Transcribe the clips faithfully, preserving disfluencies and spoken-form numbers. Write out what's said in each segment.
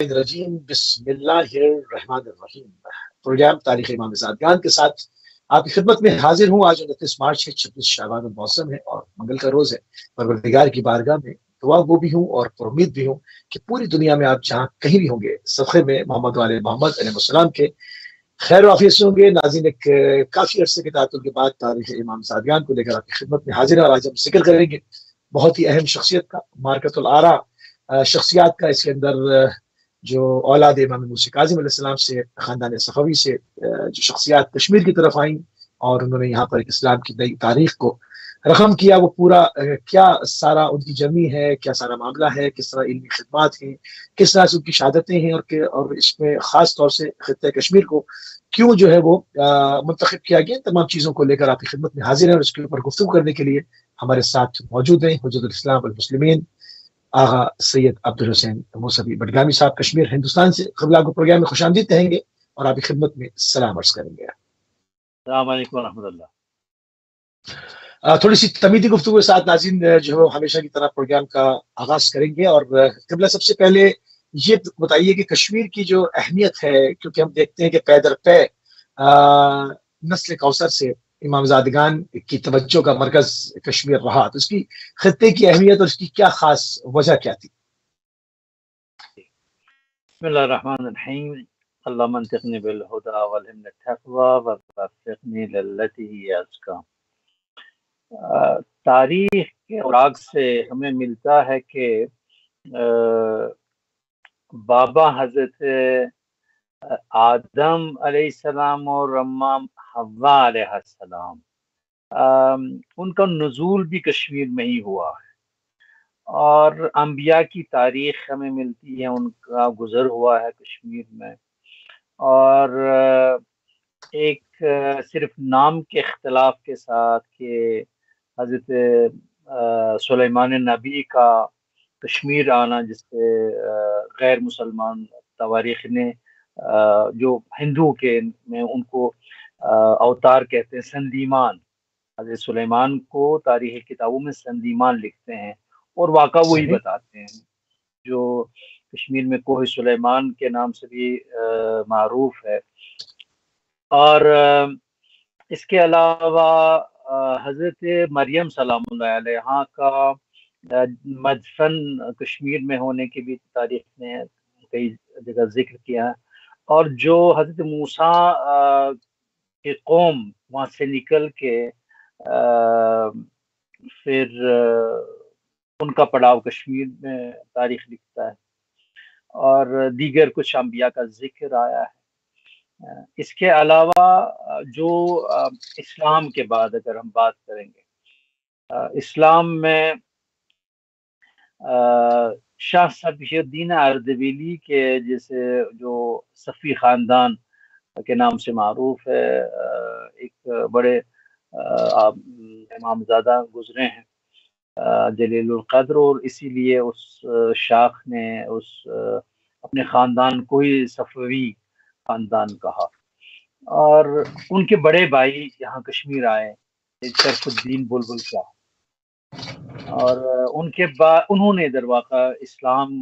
الرجیم بسم اللہ الرحمن الرحیم۔ پروگرام تاریخ امام زادگان کے ساتھ آپ کی خدمت میں حاضر ہوں۔ آج انتیس مارچ ہے، چھبیس شعبان الموسم ہے اور منگل کا روز ہے۔ پروردگار کی بارگاہ میں دعا وہ بھی ہوں اور پر امید بھی ہوں کہ پوری دنیا میں آپ جہاں کہیں بھی ہوں گے صدقے میں محمد والے محمد علیہ السلام کے خیر و عافیت سے ہوں گے۔ ناظرین، ایک کافی عرصے کے تعطل کے بعد تاریخ امام زادگان کو لے کر آپ کی خدمت میں حاضر ہیں اور آج ہم ذکر کریں گے بہت ہی اہم شخصیت کا، مارکۃ الآراء شخصیات کا۔ اس کے اندر جو اولاد امام موسی کاظم علیہ السلام سے، خاندان صفوی سے جو شخصیات کشمیر کی طرف آئیں اور انہوں نے یہاں پر ایک اسلام کی نئی تاریخ کو رقم کیا، وہ پورا کیا سارا ان کی جرنی ہے، کیا سارا معاملہ ہے، کس طرح علمی خدمات ہیں، کس طرح سے ان کی شہادتیں ہیں، اور اور اس میں خاص طور سے خطہ کشمیر کو کیوں جو ہے وہ منتخب کیا گیا، تمام چیزوں کو لے کر آپ کی خدمت میں حاضر ہیں۔ اور اس کے اوپر گفتگو کرنے کے لیے ہمارے ساتھ موجود ہیں حجت الاسلام والمسلمین آغا سید عبدالحسین موسوی بڈگامی صاحب، کشمیر ہندوستان سے۔ قبل آپ کو پروگرام میں خوش آمدید کہیں گے اور آپ کی خدمت میں سلام عرض کریں گے۔ السلام علیکم ورحمۃ اللہ۔ تھوڑی سی تمیدی گفتگو کے ساتھ ناظرین جو ہمیشہ کی طرح پروگرام کا آغاز کریں گے، اور قبلہ سب سے پہلے یہ بتائیے کہ کشمیر کی جو اہمیت ہے، کیونکہ ہم دیکھتے ہیں کہ پے در پے نسل کوثر سے امام زادگان کی توجہ کا مرکز کشمیر رہا، تو اس کی خطے کی اہمیت اور اس کی کیا خاص وجہ کیا تھی؟ بسم اللہ الرحمن الرحیم۔ اللہم انطقنی بالہدی والہمنی التقوی ووفقنی للتی ہی ازکی۔ تاریخ کے اوراق سے ہمیں ملتا ہے کہ بابا حضرت آدم علیہ السلام اور اماں حوا علیہ السلام، ان کا نزول بھی کشمیر میں ہی ہوا ہے، اور انبیاء کی تاریخ ہمیں ملتی ہے، ان کا گزر ہوا ہے کشمیر میں، اور ایک صرف نام کے اختلاف کے ساتھ کہ حضرت سلیمان نبی کا کشمیر آنا، جس سے غیر مسلمان تواریخ نے جو ہندو کے میں ان کو اوتار کہتے ہیں، سندیمان، حضرت سلیمان کو تاریخ کتابوں میں سندیمان لکھتے ہیں اور واقعہ وہی بتاتے ہیں، جو کشمیر میں کوہ سلیمان کے نام سے بھی معروف ہے۔ اور اس کے علاوہ حضرت مریم سلام اللہ علیہا کا مدفن کشمیر میں ہونے کی بھی تاریخ نے کئی جگہ ذکر کیا ہے، اور جو حضرت موسیٰ کی قوم وہاں سے نکل کے پھر ان کا پڑاؤ کشمیر میں تاریخ لکھتا ہے، اور دیگر کچھ انبیاء کا ذکر آیا ہے۔ اس کے علاوہ جو اسلام کے بعد اگر ہم بات کریں گے، اسلام میں شاہ صفی الدین اردبیلی کے جیسے جو صفی خاندان کے نام سے معروف ہے، ایک بڑے امام زادہ گزرے ہیں جلیل القدر، اور اسی لیے اس شاخ نے اس اپنے خاندان کو ہی صفوی خاندان کہا، اور ان کے بڑے بھائی یہاں کشمیر آئے، شرف الدین بلبل شاہ، اور ان کے بعد انہوں نے در واقع اسلام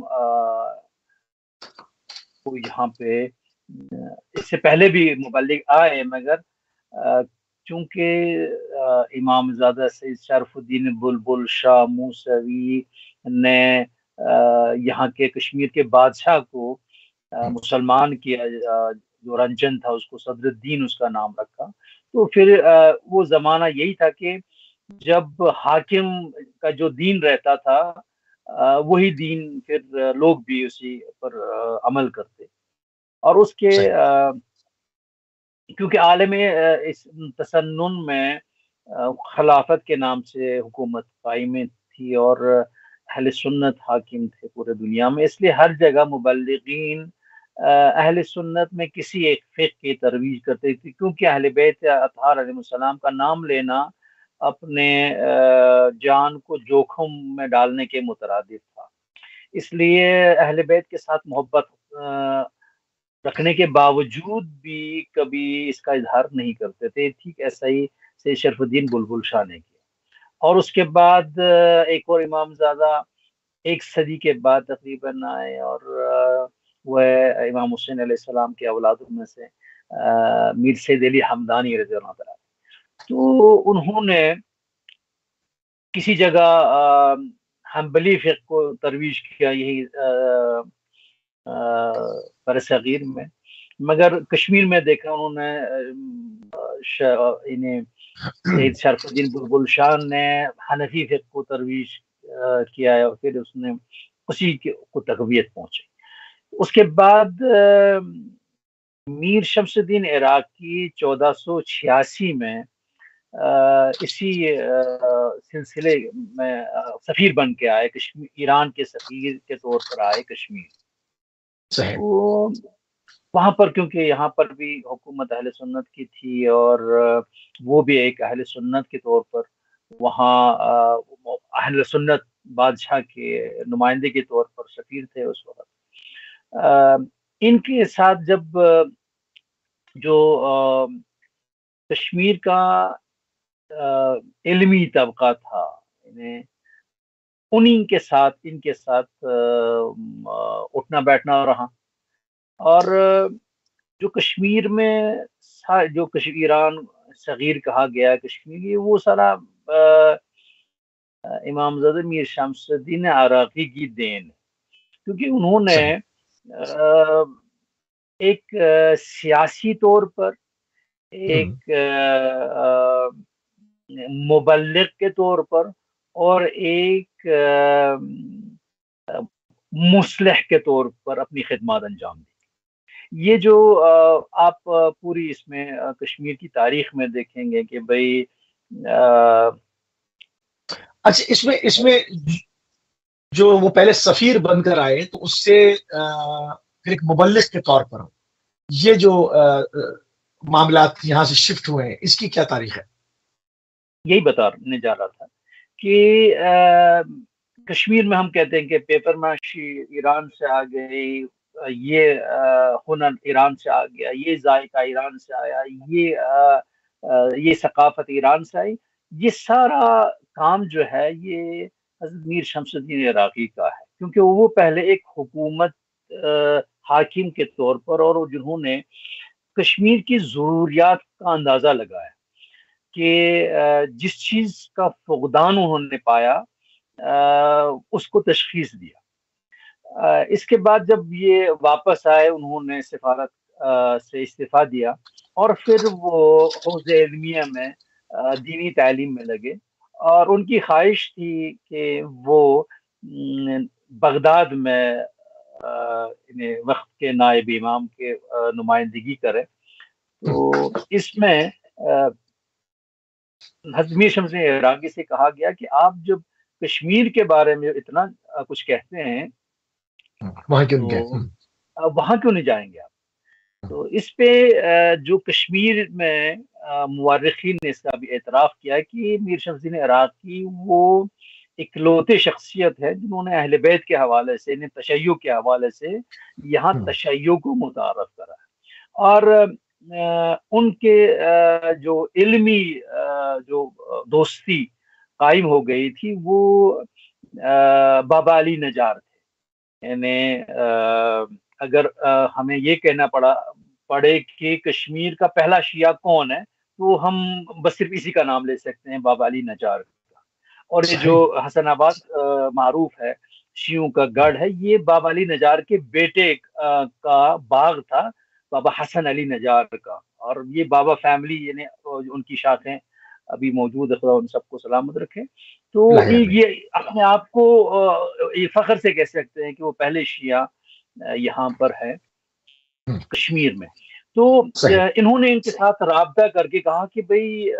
کو یہاں پہ، اس سے پہلے بھی مبلغ آئے، مگر چونکہ امام زادہ سید شرف الدین بلبل شاہ موسوی نے یہاں کے کشمیر کے بادشاہ کو مسلمان کیا، جو رنجن تھا اس کو صدر الدین اس کا نام رکھا، تو پھر وہ زمانہ یہی تھا کہ جب حاکم کا جو دین رہتا تھا وہی دین پھر لوگ بھی اسی پر عمل کرتے، اور اس کے کیونکہ عالم اس تسنن میں خلافت کے نام سے حکومت قائم تھی اور اہل سنت حاکم تھے پورے دنیا میں، اس لیے ہر جگہ مبلغین اہل سنت میں کسی ایک فقہ کی ترویج کرتے تھے، کیونکہ اہل بیت اطہار علیہ السلام کا نام لینا اپنے جان کو جوخم میں ڈالنے کے مترادف تھا، اس لیے اہل بیت کے ساتھ محبت رکھنے کے باوجود بھی کبھی اس کا اظہار نہیں کرتے تھے۔ ٹھیک ایسا ہی سید شرف الدین بلبل شاہ نے کیا، اور اس کے بعد ایک اور امام زادہ ایک صدی کے بعد تقریباً آئے، اور وہ ہے امام حسین علیہ السلام کے اولادوں میں سے میر سید علی حمدانی رضی اللہ تعالیٰ. تو انہوں نے کسی جگہ حنبلی فقہ کو ترویج کیا یہی بر صغیر میں، مگر کشمیر میں دیکھا انہوں نے انہیں سید شرف الدین بلبل شاہ نے حنفی فقہ کو ترویج کیا ہے اور پھر اس نے اسی کو تقویت پہنچی. اس کے بعد میر شمس الدین عراقی چودہ سو چھیاسی میں اسی سلسلے میں سفیر بن کے آئے، کشمیر ایران کے سفیر کے طور پر آئے کشمیر. تو وہاں پر کیونکہ یہاں پر بھی حکومت اہل سنت کی تھی اور وہ بھی ایک اہل سنت کے طور پر وہاں اہل سنت بادشاہ کے نمائندے کے طور پر سفیر تھے اس وقت. ان کے ساتھ جب جو کشمیر کا علمی طبقہ تھا انہیں کے ساتھ ان کے ساتھ اٹھنا بیٹھنا رہا، اور جو کشمیر میں جو ایران صغیر کہا گیا کشمیر، وہ سارا امام زادہ میر شمس الدین عراقی کی دین ہے، کیونکہ انہوں نے ایک سیاسی طور پر، ایک مبلغ کے طور پر اور ایک مصلح کے طور پر اپنی خدمات انجام دی. یہ جو آپ پوری اس میں کشمیر کی تاریخ میں دیکھیں گے کہ بھئی اچھا اس میں اس میں جو وہ پہلے سفیر بن کر آئے تو اس سے پھر ایک مبلغ کے طور پر یہ جو معاملات یہاں سے شفٹ ہوئے ہیں، اس کی کیا تاریخ ہے؟ یہی بتانے جا رہا تھا کہ کشمیر میں ہم کہتے ہیں کہ پیپر ماشی ایران سے آ گئی، یہ ہنر ایران سے آ گیا، یہ ذائقہ ایران سے آیا، یہ یہ ثقافت ایران سے آئی. یہ سارا کام جو ہے یہ حضرت میر شمس الدین عراقی کا ہے، کیونکہ وہ پہلے ایک حکومت حاکم کے طور پر اور جنہوں نے کشمیر کی ضروریات کا اندازہ لگایا کہ جس چیز کا فقدان انہوں نے پایا اس کو تشخیص دیا. اس کے بعد جب یہ واپس آئے انہوں نے سفارت سے استعفیٰ دیا اور پھر وہ حوزہ علمیہ میں دینی تعلیم میں لگے، اور ان کی خواہش تھی کہ وہ بغداد میں وقت کے نائب امام کے نمائندگی کرے. تو اس میں حضرت میر شمس الدین عراقی سے کہا گیا کہ آپ جب کشمیر کے بارے میں اتنا کچھ کہتے ہیں وہاں کیوں گئے وہاں کیوں نہیں جائیں گے آپ؟ تو اس پہ جو کشمیر میں مورخین نے اس کا بھی اعتراف کیا کہ میر شمس الدین عراقی وہ اکلوتے شخصیت ہے جنہوں نے اہل بیت کے حوالے سے، انہیں تشیع کے حوالے سے یہاں تشیع کو متعارف کرا ہے، اور ان کے جو علمی جو دوستی قائم ہو گئی تھی وہ بابا علی نجار تھے. یعنی اگر ہمیں یہ کہنا پڑا پڑے کہ کشمیر کا پہلا شیعہ کون ہے تو ہم بس صرف اسی کا نام لے سکتے ہیں، بابا علی نجار کا. اور یہ جو حسن آباد معروف ہے شیعوں کا گڑھ ہے، یہ بابا علی نجار کے بیٹے کا باغ تھا، بابا حسن علی نجار کا، اور یہ بابا فیملی یعنی ان کی شاخیں ابھی موجود ہے، خدا ان سب کو سلامت رکھے. تو یہ اپنے آپ کو یہ فخر سے کہہ سکتے ہیں کہ وہ پہلے شیعہ یہاں پر ہے کشمیر میں. تو انہوں نے ان کے ساتھ رابطہ کر کے کہا کہ بھئی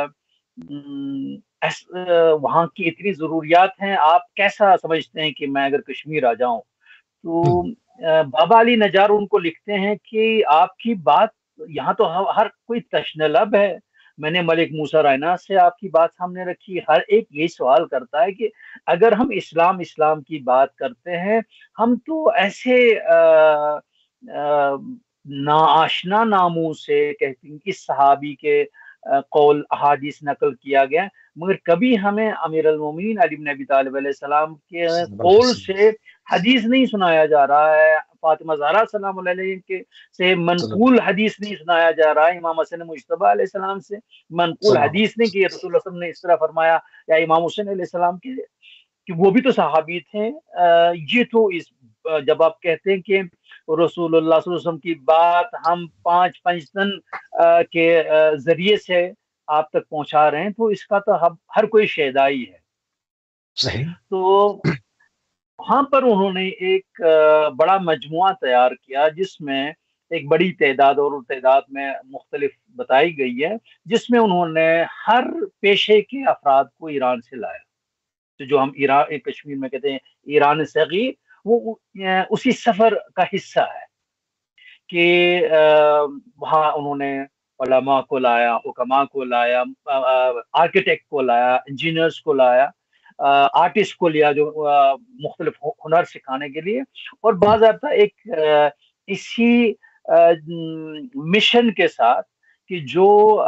وہاں کی اتنی ضروریات ہیں، آپ کیسا سمجھتے ہیں کہ میں اگر کشمیر آ جاؤں؟ تو بابا علی نجار ان کو لکھتے ہیں کہ آپ کی بات یہاں تو ہر کوئی تشنلب ہے، میں نے ملک موسیٰ رائنا سے آپ کی بات سامنے رکھی، ہر ایک یہی سوال کرتا ہے کہ اگر ہم اسلام اسلام کی بات کرتے ہیں، ہم تو ایسے ناآشنا ناموں سے کہتے ہیں کہ صحابی کے قول احادیث نقل کیا گیا، مگر کبھی ہمیں امیر المومنین علی بن ابی طالب علیہ السلام کے قول سے حدیث نہیں سنایا جا رہا ہے، فاطمہ زہرا سلام اللہ علیہ کے سے منقول حدیث نہیں سنایا جا رہا ہے، امام حسن مجتبیٰ علیہ السلام سے منقول حدیث نہیں کہ رسول اللہ صلی اللہ علیہ وسلم نے اس طرح فرمایا، یا امام حسین علیہ السلام کی کہ وہ بھی تو صحابی تھے۔ یہ تو اس جب آپ کہتے ہیں کہ رسول اللہ صلی اللہ علیہ وسلم کی بات ہم پانچ پنجتن کے ذریعے سے آپ تک پہنچا رہے ہیں، تو اس کا تو ہر کوئی شہدائی ہے۔ صحیح۔ تو وہاں پر انہوں نے ایک بڑا مجموعہ تیار کیا جس میں ایک بڑی تعداد اور تعداد میں مختلف بتائی گئی ہے، جس میں انہوں نے ہر پیشے کے افراد کو ایران سے لایا، تو جو ہم ایران کشمیر میں کہتے ہیں ایران صغیر، وہ اسی سفر کا حصہ ہے کہ وہاں انہوں نے علماء کو لایا، حکماء کو لایا، آرکیٹیکٹ کو لایا، انجینئرز کو لایا، آرٹسٹ کو لیا جو مختلف ہنر سکھانے کے لیے، اور باضابطہ ایک اسی مشن کے ساتھ کہ جو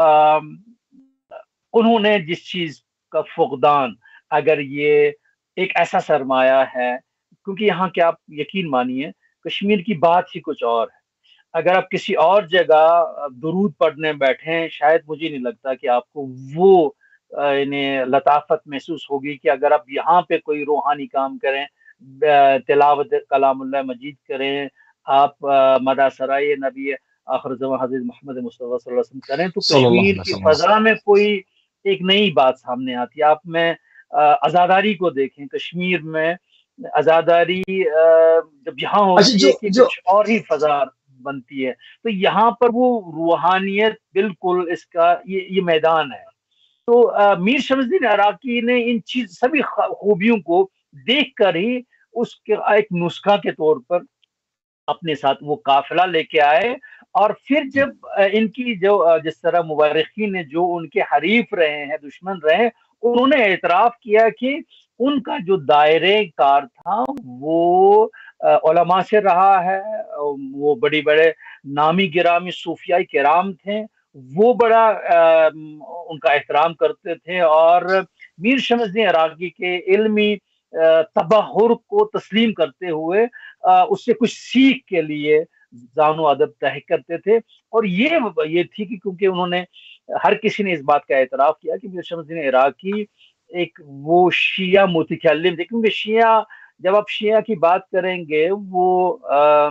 انہوں نے جس چیز کا فقدان، اگر یہ ایک ایسا سرمایہ ہے، کیونکہ یہاں کے آپ یقین مانیے کشمیر کی بات ہی کچھ اور ہے، اگر آپ کسی اور جگہ درود پڑھنے بیٹھیں شاید مجھے نہیں لگتا کہ آپ کو وہ انہیں لطافت محسوس ہوگی کہ اگر آپ یہاں پہ کوئی روحانی کام کریں، تلاوت کلام اللہ مجید کریں، آپ مدح سرائے نبی آخر زمان حضرت محمد مصطفیٰ صلی اللہ علیہ وسلم کریں، تو کشمیر کی فضا میں کوئی ایک نئی بات سامنے آتی ہے۔ آپ میں عزاداری کو دیکھیں، کشمیر میں عزاداری جب یہاں ہوتی ہے کہ کچھ اور ہی فضا بنتی ہے، تو یہاں پر وہ روحانیت بالکل اس کا یہ یہ میدان ہے۔ تو میر شمس الدین عراقی نے ان چیز سبھی خوبیوں کو دیکھ کر ہی اس کے ایک نسخہ کے طور پر اپنے ساتھ وہ قافلہ لے کے آئے، اور پھر جب ان کی جو جس طرح مورخین نے جو ان کے حریف رہے ہیں، دشمن رہے، انہوں نے اعتراف کیا کہ ان کا جو دائرے کار تھا وہ علماء سے رہا ہے، وہ بڑی بڑے نامی گرامی صوفیاء کرام تھے، وہ بڑا ان کا احترام کرتے تھے، اور میر شمس الدین عراقی کے علمی تبحر کو تسلیم کرتے ہوئے اس سے کچھ سیکھ کے لیے زان و ادب طے کرتے تھے۔ اور یہ یہ تھی کہ کیونکہ انہوں نے ہر کسی نے اس بات کا اعتراف کیا کہ میر شمس الدین عراقی ایک وہ شیعہ متکلم تھے، کیونکہ شیعہ جب آپ شیعہ کی بات کریں گے، وہ آ,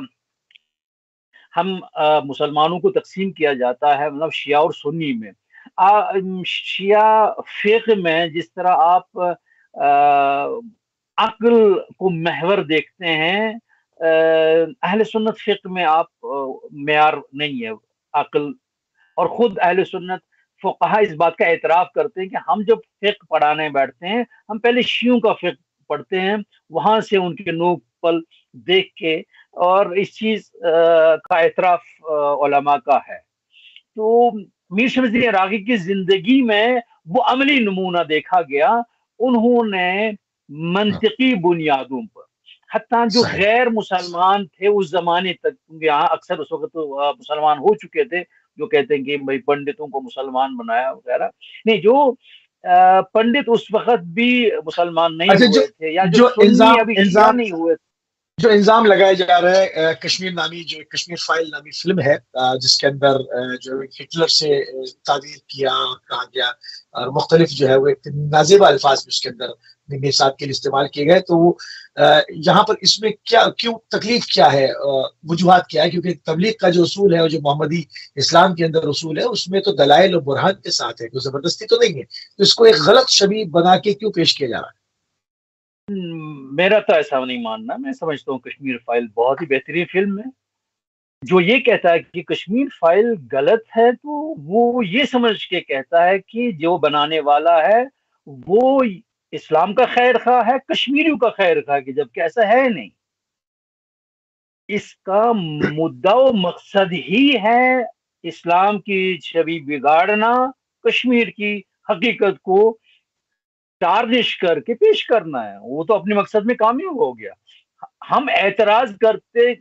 ہم آ, مسلمانوں کو تقسیم کیا جاتا ہے مطلب شیعہ اور سنی میں۔ آ, شیعہ فقہ میں جس طرح آپ آ, عقل کو محور دیکھتے ہیں، اہل سنت فقہ میں آپ معیار نہیں ہے عقل، اور خود اہل سنت فقہا اس بات کا اعتراف کرتے ہیں کہ ہم جب فقہ پڑھانے بیٹھتے ہیں ہم پہلے شیعوں کا فقہ پڑھتے ہیں، وہاں سے ان کے نوک پل دیکھ کے، اور اس چیز کا اعتراف علماء کا ہے۔ تو میر شمس الدین عراقی کی زندگی میں وہ عملی نمونہ دیکھا گیا، انہوں نے منطقی بنیادوں پر، حتیٰ جو غیر مسلمان تھے اس زمانے تک، یہاں اکثر اس وقت تو مسلمان ہو چکے تھے، جو کہتے ہیں کہ بھائی پنڈتوں کو مسلمان بنایا وغیرہ، نہیں، جو پنڈت اس وقت بھی مسلمان نہیں ہوئے تھے، یا جو سنی ابھی شیعہ نہیں ہوئے تھے۔ جو الزام لگایا جا رہا ہے کشمیر نامی جو کشمیر فائل نامی فلم ہے، جس کے اندر جو ہٹلر سے تعبیر کیا کہا گیا، اور مختلف جو ہے وہ ایک نازیبا الفاظ بھی اس کے اندر میثاق کے لیے استعمال کیے گئے، تو یہاں پر اس میں کیا کیوں تکلیف کیا ہے، وجوہات کیا ہے؟ کیونکہ تبلیغ کا جو اصول ہے اور جو محمدی اسلام کے اندر اصول ہے اس میں تو دلائل و برہان کے ساتھ ہے، کوئی زبردستی تو نہیں ہے، تو اس کو ایک غلط شبیہ بنا کے کیوں پیش کیا جا رہا ہے؟ میرا تو ایسا نہیں ماننا، میں سمجھتا ہوں کشمیر فائل بہت ہی بہترین فلم ہے۔ جو یہ کہتا ہے کہ کشمیر فائل غلط ہے تو وہ یہ سمجھ کے کہتا ہے کہ جو بنانے والا ہے وہ اسلام کا خیر خواہ ہے، کشمیریوں کا خیر خواہ، کہ جبکہ ایسا ہے نہیں۔ اس کا مدعا و مقصد ہی ہے اسلام کی چھوی بگاڑنا، کشمیر کی حقیقت کو ٹارنش کر کے پیش کرنا ہے، وہ تو اپنے مقصد میں کامیاب ہو گیا۔ ہم اعتراض کرتے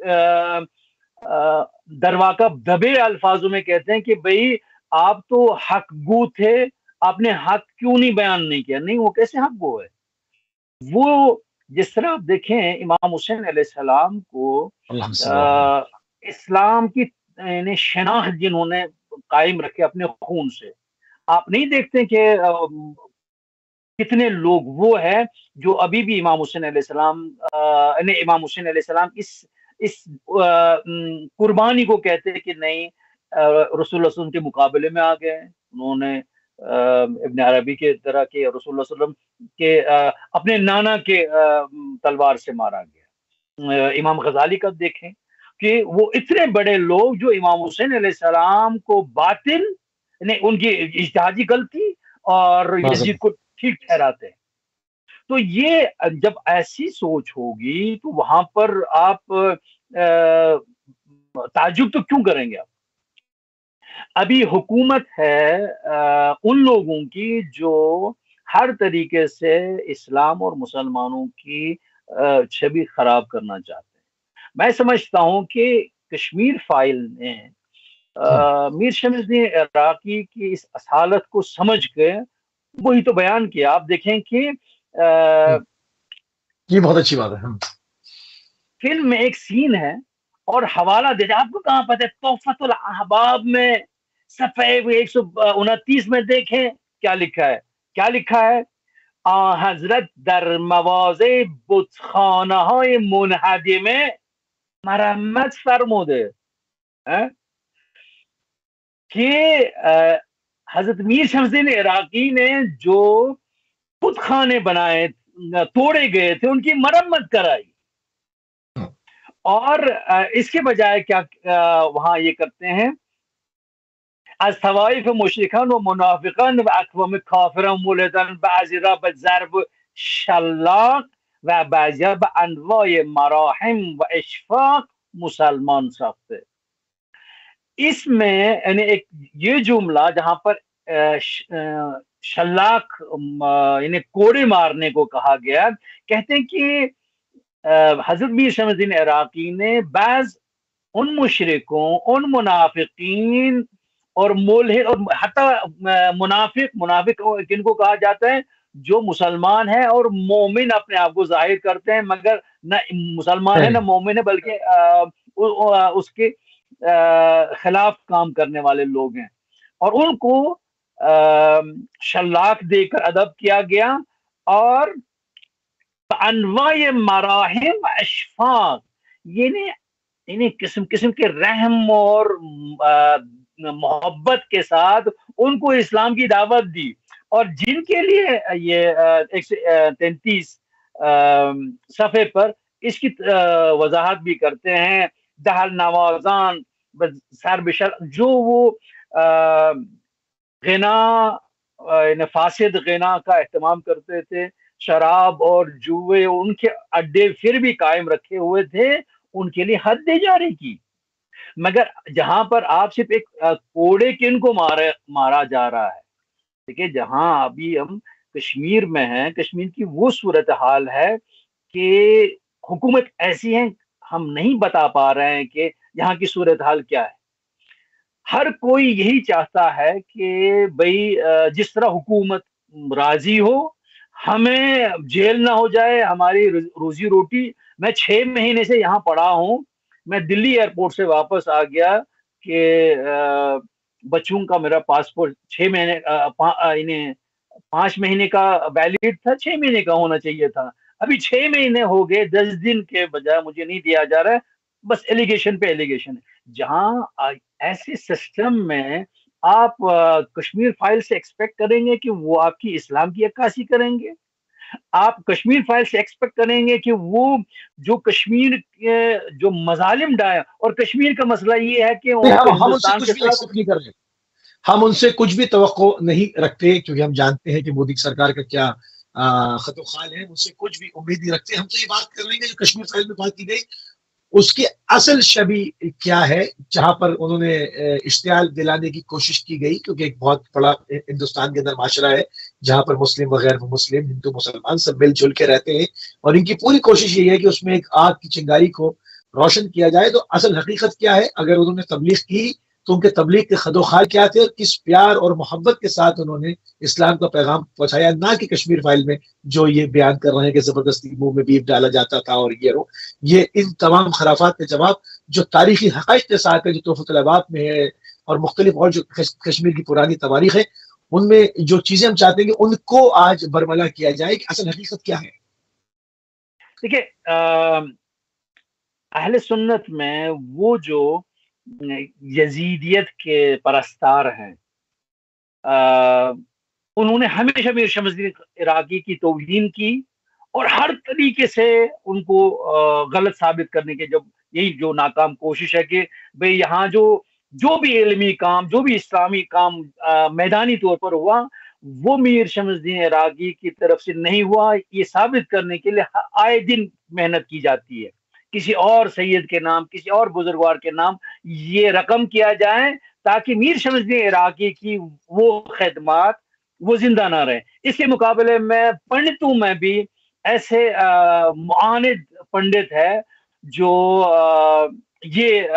درواقع دبے الفاظوں میں کہتے ہیں کہ بھئی آپ تو حق گو تھے، آپ نے حق کیوں نہیں بیان نہیں کیا؟ نہیں، وہ کیسے حق گو ہے؟ وہ جس طرح آپ دیکھیں امام حسین علیہ السلام کو اللہ صلی اللہ علیہ آ, اسلام کی یعنی شناخت جنہوں نے قائم رکھے اپنے خون سے، آپ نہیں دیکھتے کہ آ, کتنے لوگ وہ ہیں جو ابھی بھی امام حسین علیہ السلام یعنی امام حسین علیہ السلام اس اس آ, م, قربانی کو کہتے ہیں کہ نہیں آ, رسول اللہ صلی اللہ علیہ وسلم کے مقابلے میں آ گئے ہیں، انہوں نے آ, ابن عربی کے طرح کے رسول اللہ صلی اللہ علیہ وسلم کے آ, اپنے نانا کے آ, تلوار سے مارا گیا۔ آ, امام غزالی کا دیکھیں کہ وہ اتنے بڑے لوگ جو امام حسین علیہ السلام کو باطل یعنی ان کی اجتہادی غلطی اور وسلم۔ یزید کو ٹھیک ٹھہراتے ہیں۔ تو یہ جب ایسی سوچ ہوگی تو وہاں پر آپ آ, تعجب تو کیوں کریں گے؟ آپ ابھی حکومت ہے آ, ان لوگوں کی جو ہر طریقے سے اسلام اور مسلمانوں کی آ, چھوی خراب کرنا چاہتے ہیں۔ میں سمجھتا ہوں کہ کشمیر فائل نے آ, میر شمس الدین عراقی کی اس اصالت کو سمجھ کے وہی تو بیان کیا۔ آپ دیکھیں کہ آ, یہ بہت اچھی بات ہے۔ فلم میں ایک سین ہے اور حوالہ دے آپ کو کہاں پتہ ہے، تحفۃ الاحباب میں صفحے ایک سو انتیس میں دیکھیں کیا لکھا ہے، کیا لکھا ہے، آ حضرت در مواضع بتخانه های منهدمه مرمت فرموده کہ حضرت میر شمس الدین عراقی نے جو بت خانے بنائے توڑے گئے تھے ان کی مرمت کرائی، اور اس کے بجائے کیا وہاں یہ کرتے ہیں، از طوائف مشرکان و منافقان و اقوام کافران مولدان بعضی را به ضرب شلاق و بعضی را به انواع مراحم و اشفاق مسلمان ساخته۔ اس میں یعنی ایک یہ جملہ جہاں پر شلاق یعنی کوڑے مارنے کو کہا گیا، کہتے ہیں کہ حضرت میر شمس الدین عراقی نے بعض ان مشرکوں، ان منافقین اور ملحد اور حتی منافق منافق کن کو کہا جاتا ہے، جو مسلمان ہیں اور مومن اپنے آپ کو ظاہر کرتے ہیں مگر نہ مسلمان ہے نہ مومن ہے، بلکہ اس کے خلاف کام کرنے والے لوگ ہیں، اور ان کو شلاق دے کر ادب کیا گیا، اور انواع مراحم و اشفاق یعنی یعنی قسم قسم کے رحم اور محبت کے ساتھ ان کو اسلام کی دعوت دی، اور جن کے لیے یہ ایک سو تینتیس صفحے پر اس کی وضاحت بھی کرتے ہیں، دہل نوازان سر بشر، جو وہ غنا فاسد غنا کا اہتمام کرتے تھے، شراب اور جوئے ان کے اڈے پھر بھی قائم رکھے ہوئے تھے، ان کے لیے حد جاری کی، مگر جہاں پر آپ صرف ایک کوڑے کن کو مارا مارا جا رہا ہے۔ دیکھیں جہاں ابھی ہم کشمیر میں ہیں، کشمیر کی وہ صورتحال ہے کہ حکومت ایسی ہے، ہم نہیں بتا پا رہے ہیں کہ یہاں کی صورتحال کیا ہے۔ ہر کوئی یہی چاہتا ہے کہ بھئی جس طرح حکومت راضی ہو، ہمیں جیل نہ ہو جائے، ہماری روزی روٹی۔ میں چھ مہینے سے یہاں پڑا ہوں، میں دلی ایئرپورٹ سے واپس آ گیا کہ بچوں کا میرا پاسپورٹ چھ مہینے پانچ مہینے کا ویلڈ تھا، چھ مہینے کا ہونا چاہیے تھا، ابھی چھ مہینے ہو گئے، دس دن کے بجائے مجھے نہیں دیا جا رہا ہے، بس ایلیگیشن پہ ایلیگیشن ہے۔ جہاں ایسے سسٹم میں آپ کشمیر فائل سے ایکسپیکٹ کریں گے کہ وہ آپ کی اسلام کی عکاسی کریں گے؟ آپ کشمیر فائل سے ایکسپیکٹ کریں گے کہ وہ جو کشمیر کے جو مظالم ڈائے، اور کشمیر کا مسئلہ یہ ہے کہ ہم ان سے کچھ بھی ایکسپیکٹ نہیں کر رہے، ہم ان سے کچھ بھی توقع نہیں رکھتے، کیونکہ ہم جانتے ہیں کہ مودی سرکار کا کیا خط و خال ہے، ان سے کچھ بھی امید نہیں رکھتے۔ ہم تو یہ بات کر لیں گے جو کشمیر فائل میں بات کی گئی اس کی اصل شبی کیا ہے، جہاں پر انہوں نے اشتعال دلانے کی کوشش کی گئی، کیونکہ ایک بہت بڑا ہندوستان کے اندر معاشرہ ہے جہاں پر مسلم وغیر مسلم، ہندو مسلمان سب مل جل کے رہتے ہیں، اور ان کی پوری کوشش یہ ہے کہ اس میں ایک آگ کی چنگاری کو روشن کیا جائے۔ تو اصل حقیقت کیا ہے؟ اگر انہوں نے تبلیغ کی تو ان کے تبلیغ کے خد و خال کیا تھے اور کس پیار اور محبت کے ساتھ انہوں نے اسلام کا پیغام پہنچایا، نہ کہ کشمیر فائل میں جو یہ بیان کر رہے ہیں کہ زبردستی منہ میں بیف ڈالا جاتا تھا اور یہ رو یہ ان تمام خرافات کے جواب جو تاریخی حقائق کے ساتھ ہے، جو تحفۃ الاباء میں ہے اور مختلف اور جو کشمیر کی پرانی تواریخ ہے، ان میں جو چیزیں ہم چاہتے ہیں کہ ان کو آج برملا کیا جائے کہ اصل حقیقت کیا ہے۔ دیکھیے اہل سنت میں وہ جو یزیدیت کے پرستار ہیں، انہوں نے ہمیشہ میر شمس الدین عراقی کی توہین کی اور ہر طریقے سے ان کو غلط ثابت کرنے کے، جب یہی جو ناکام کوشش ہے کہ بھئی یہاں جو جو بھی علمی کام، جو بھی اسلامی کام میدانی طور پر ہوا وہ میر شمس الدین عراقی کی طرف سے نہیں ہوا، یہ ثابت کرنے کے لیے آئے دن محنت کی جاتی ہے، کسی اور سید کے نام، کسی اور بزرگوار کے نام یہ رقم کیا جائے تاکہ میر شمس الدین عراقی کی وہ خدمات وہ زندہ نہ رہے۔ اس کے مقابلے میں پنڈتوں میں بھی ایسے معاند پنڈت ہے جو یہ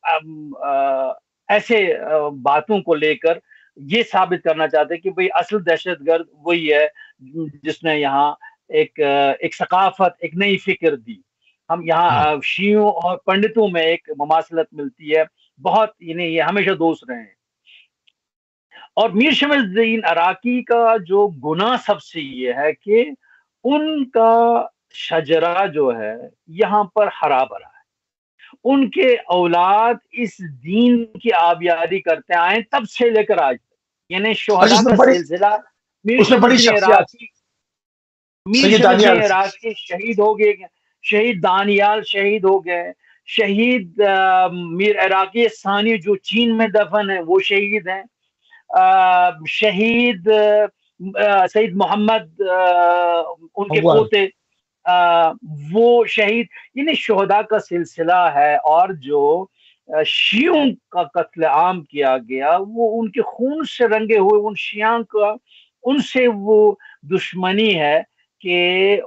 ایسے باتوں کو لے کر یہ ثابت کرنا چاہتے ہیں کہ بھئی اصل دہشت گرد وہی ہے جس نے یہاں ایک ایک ثقافت، ایک نئی فکر دی۔ ہم یہاں شیعوں اور پنڈتوں میں ایک مماثلت ملتی ہے، بہت یعنی یہ ہمیشہ دوست رہے ہیں۔ اور میر شمس الدین عراقی کا جو گناہ سب سے یہ ہے کہ ان کا شجرہ جو ہے یہاں پر ہرا بھرا ہے، ان کے اولاد اس دین کی آبیاری کرتے آئے تب سے لے کر آج تک، یعنی شہداء کا سلسلہ میر شمس الدین عراقی میر شمس الدین عراقی شہید ہو گئے، شہید دانیال شہید ہو گئے، شہید میر عراقی ثانی جو چین میں دفن ہے وہ شہید ہیں، شہید سید محمد ان کے پوتے وہ شہید، یعنی شہداء کا سلسلہ ہے۔ اور جو شیعوں کا قتل عام کیا گیا وہ ان کے خون سے رنگے ہوئے ان شیعوں کا، ان سے وہ دشمنی ہے کہ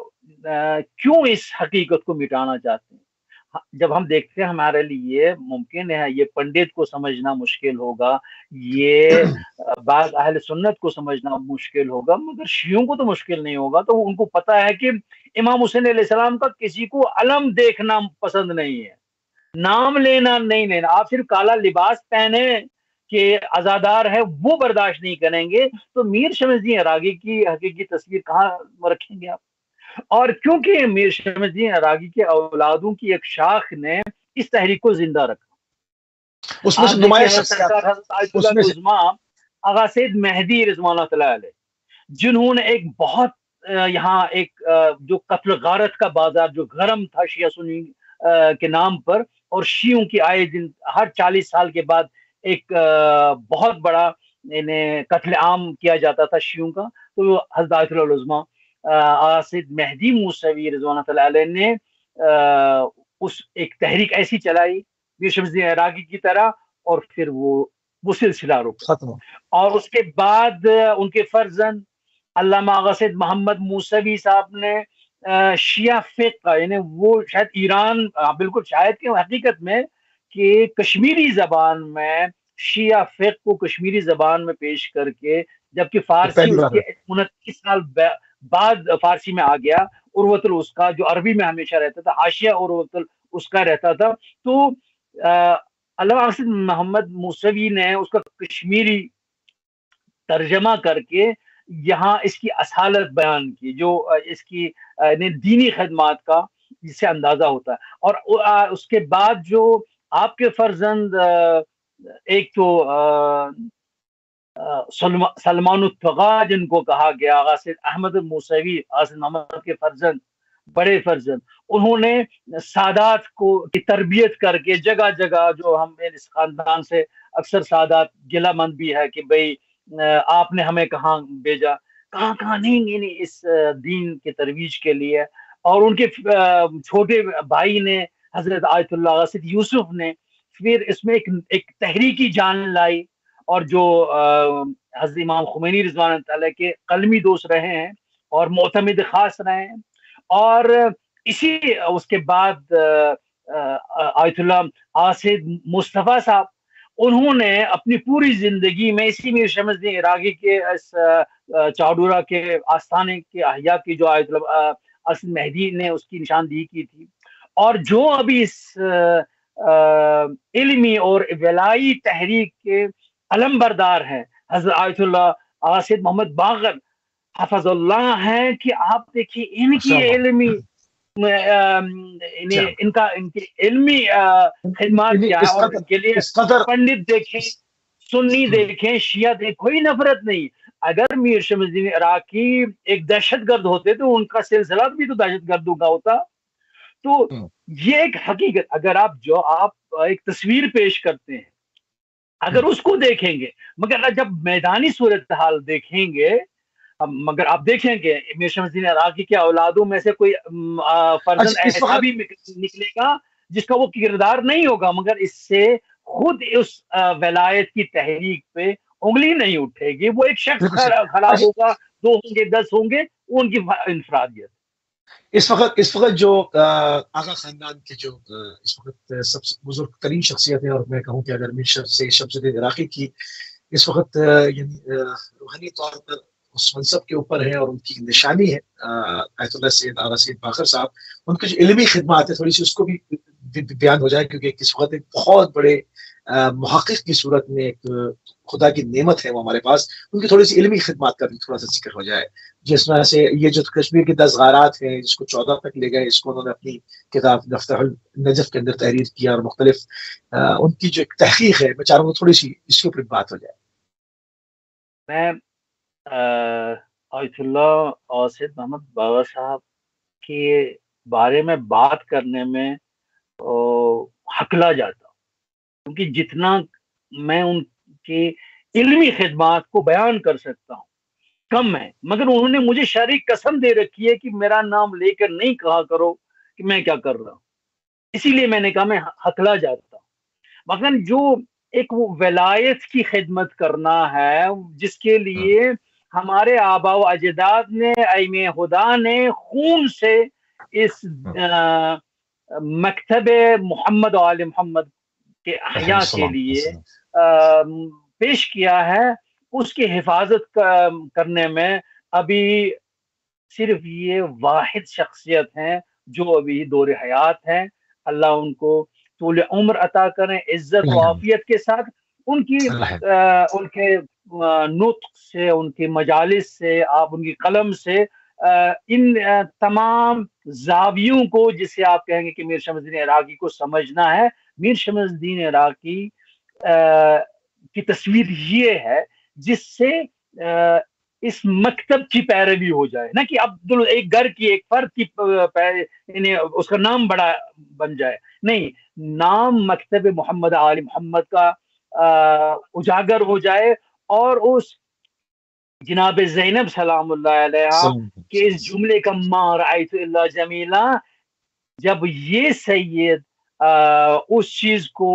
کیوں اس حقیقت کو مٹانا چاہتے ہیں۔ جب ہم دیکھتے ہیں ہمارے لیے ممکن ہے یہ پنڈت کو سمجھنا مشکل ہوگا، یہ بعض اہل سنت کو سمجھنا مشکل ہوگا، مگر شیعوں کو تو مشکل نہیں ہوگا۔ تو ان کو پتا ہے کہ امام حسین علیہ السلام کا کسی کو علم دیکھنا پسند نہیں ہے، نام لینا نہیں لینا، آپ صرف کالا لباس پہنے کہ عزادار ہے وہ برداشت نہیں کریں گے، تو میر شمس الدین عراقی کی حقیقی تصویر کہاں رکھیں گے آپ؟ اور کیونکہ میر شمس الدین عراقی کے اولادوں کی ایک شاخ نے اس تحریک کو زندہ رکھا، اس میں سے نمایاں شخصیات آغا سید مہدی رضوان اللہ علیہ، جنہوں نے ایک بہت یہاں ایک جو قتل غارت کا بازار جو گرم تھا شیعہ سنی کے نام پر، اور شیعوں کی آئے دن ہر چالیس سال کے بعد ایک بہت بڑا قتل عام کیا جاتا تھا شیعوں کا، تو حضرت آیت اللہ العظمیٰ آغا سید مہدی موسوی رضوان اللہ علیہ نے اس ایک تحریک ایسی چلائی میر شمس الدین عراقی کی طرح، اور پھر وہ وہ سلسلہ رکا۔ اور اس کے بعد ان کے فرزند علامہ آغا سید محمد موسوی صاحب نے شیعہ فقہ، یعنی وہ شاید ایران، بالکل شاید کہ حقیقت میں کہ کشمیری زبان میں شیعہ فقہ کو کشمیری زبان میں پیش کر کے، جبکہ فارسی اس کے انتیس سال بعد فارسی میں آ گیا، عروۃ الوثقیٰ جو عربی میں ہمیشہ رہتا تھا، حاشیہ عروۃ الوثقیٰ رہتا تھا، تو علامہ آغا سید محمد موسوی نے اس کا کشمیری ترجمہ کر کے یہاں اس کی اصالت بیان کی، جو اس کی دینی خدمات کا جس سے اندازہ ہوتا ہے۔ اور اس کے بعد جو آپ کے فرزند ایک تو سلمان الطغیٰ جن کو کہا گیا، آغا سید احمد موسوی، آغا سید محمد کے فرزند، بڑے فرزند، انہوں نے سادات کو کی تربیت کر کے جگہ جگہ، جو ہم اس خاندان سے اکثر سادات گلہ مند بھی ہے کہ بھئی آپ نے ہمیں کہاں بھیجا، کہاں کہاں نہیں، یعنی اس دین کے ترویج کے لیے۔ اور ان کے چھوٹے بھائی نے حضرت آیت اللہ آغا سید یوسف نے پھر اس میں ایک ایک تحریکی جان لائی، اور جو حضرت امام خمینی رضوان اللہ تعالیٰ کے قلمی دوست رہے ہیں اور معتمد خاص رہے ہیں۔ اور اسی اس کے بعد آیت اللہ آغا سید مصطفیٰ صاحب، انہوں نے اپنی پوری زندگی میں اسی میر شمس الدین عراقی کے اس چاڈورہ کے آستانے کے احیاء کی جو آیت اصل مہدی نے اس کی نشاندہی کی تھی، اور جو ابھی اس علمی اور ولائی تحریک کے علم بردار ہیں حضرت آیت اللہ آغا سید محمد باقر حفظ اللہ ہیں، کہ آپ دیکھیے ان کی علمی ان کا ان کی علمی خدمات کیا ہے، اور ان کے لیے پنڈت دیکھیں، سنی دیکھیں، شیعہ دیکھیں، کوئی نفرت نہیں۔ اگر میر شمس الدین عراقی ایک دہشت گرد ہوتے تو ان کا سلسلہ بھی تو دہشت گردوں کا ہوتا۔ تو یہ ایک حقیقت، اگر آپ جو آپ ایک تصویر پیش کرتے ہیں اگر اس کو دیکھیں گے، مگر جب میدانی صورتحال دیکھیں گے، مگر آپ دیکھیں گے میر شمس الدین عراقی کے اولادوں میں سے کوئی فرزند ایسا بھی نکلے گا جس کا وہ کردار نہیں ہوگا، مگر اس سے خود اس ولایت کی تحریک پہ انگلی نہیں اٹھے گی۔ وہ ایک شخص خراب ہوگا، دو ہوں گے، دس ہوں گے، وہ ان کی انفرادیت۔ اس وقت اس وقت جو آغا خاندان کے جو اس وقت سب سے بزرگ ترین شخصیت ہے، اور میں کہوں کہ اگر میر شمس الدین عراقی کی اس وقت یعنی روحانی طور پر اس منصب کے اوپر ہے اور ان کی نشانی ہے آیت اللہ سید آغا سید باقر صاحب، ان کی جو علمی خدمات ہے تھوڑی سی اس کو بھی بیان ہو جائے، کیونکہ اس وقت ایک بہت بڑے محقق کی صورت میں ایک خدا کی نعمت ہے وہ ہمارے پاس، ان کی تھوڑی سی علمی خدمات کا بھی تھوڑا سا ذکر ہو جائے، جس طرح سے یہ جو کشمیر کے دس غارات ہیں جس کو چودہ تک لے گئے، اس کو انہوں نے اپنی کتاب مفتاح النجف کے اندر تحریر کیا، اور مختلف ان کی جو ایک تحقیق ہے، میں چاہ رہا ہوں تھوڑی سی اس کے اوپر بات ہو جائے۔ میں آیت اللہ اور سید محمد باقر صاحب کے بارے میں بات کرنے میں ہکلا جاتا ہوں، کیونکہ جتنا میں ان کی علمی خدمات کو بیان کر سکتا ہوں کم ہے، مگر انہوں نے مجھے شرعی قسم دے رکھی ہے کہ میرا نام لے کر نہیں کہا کرو کہ میں کیا کر رہا ہوں، اسی لیے میں نے کہا میں ہکلا جاتا ہوں۔ مگر جو ایک وہ ولایت کی خدمت کرنا ہے جس کے لیے ہمارے آبا و اجداد نے، ائمہ خدا نے خون سے اس مکتب محمد و آل محمد کے احیاء کے لیے پیش کیا ہے، اس کی حفاظت کرنے میں ابھی صرف یہ واحد شخصیت ہیں جو ابھی دور حیات ہیں۔ اللہ ان کو طول عمر عطا کریں، عزت و عافیت کے ساتھ، ان کی ان کے نطق سے، ان کی مجالس سے، آپ ان کی قلم سے ان تمام زاویوں کو، جسے آپ کہیں گے کہ میر شمس الدین عراقی کو سمجھنا ہے، میر شمس الدین عراقی کی تصویر یہ ہے جس سے اس مکتب کی پیروی ہو جائے، نہ کہ عبد ایک گھر کی ایک فرد کی یعنی اس کا نام بڑا بن جائے، نہیں، نام مکتب محمد آل محمد کا اجاگر ہو جائے، اور اس جناب زینب سلام اللہ علیہا کے اس جملے کا ما رأیت الا جمیلا، جب یہ سید اس چیز کو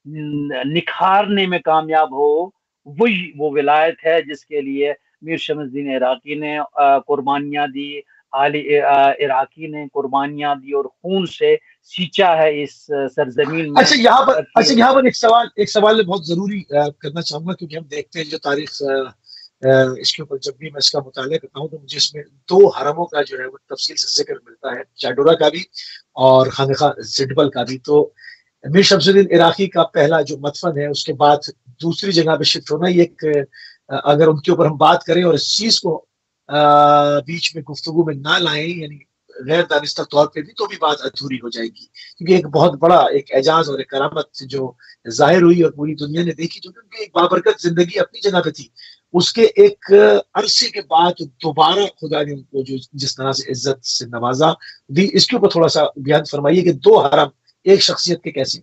نکھارنے میں کامیاب ہو، وہی وہ ولایت ہے جس کے لیے میر شمس الدین عراقی نے قربانیاں دی، آل عراقی نے قربانیاں دی اور خون سے سینچا ہے اس سرزمین میں۔ اچھا یہاں پر اچھا یہاں پر ایک سوال ایک سوال بہت ضروری کرنا چاہوں گا، کیونکہ ہم دیکھتے ہیں جو تاریخ اس کے اوپر جب بھی میں اس کا مطالعہ کرتا ہوں تو مجھے اس میں دو حرموں کا جو ہے وہ تفصیل سے ذکر ملتا ہے، چاڈورہ کا بھی اور خانقاہ زڈبل کا بھی۔ تو میر شمس الدین عراقی کا پہلا جو مدفن ہے، اس کے بعد دوسری جگہ پہ شفٹ ہونا، یہ ایک اگر ان کے اوپر ہم بات کریں اور اس چیز کو بیچ میں گفتگو میں نہ لائیں، یعنی غیر دانستہ طور پہ بھی، تو بھی بات ادھوری ہو جائے گی، کیونکہ ایک بہت بڑا ایک اعجاز اور ایک کرامت جو ظاہر ہوئی اور پوری دنیا نے دیکھی، جو کہ ان کی ایک بابرکت زندگی اپنی جگہ پہ تھی، اس کے ایک عرصے کے بعد دوبارہ خدا نے ان کو جو جس طرح سے عزت سے نوازا دی، اس کے اوپر تھوڑا سا بیان فرمائیے کہ دو حرم ایک شخصیت کے کیسے؟